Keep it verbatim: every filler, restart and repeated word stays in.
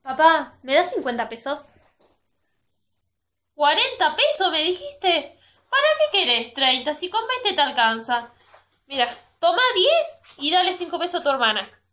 Papá, ¿me das cincuenta pesos? ¿Cuarenta pesos me dijiste? ¿Para qué querés treinta si con veinte te alcanza? Mira, toma diez y dale cinco pesos a tu hermana.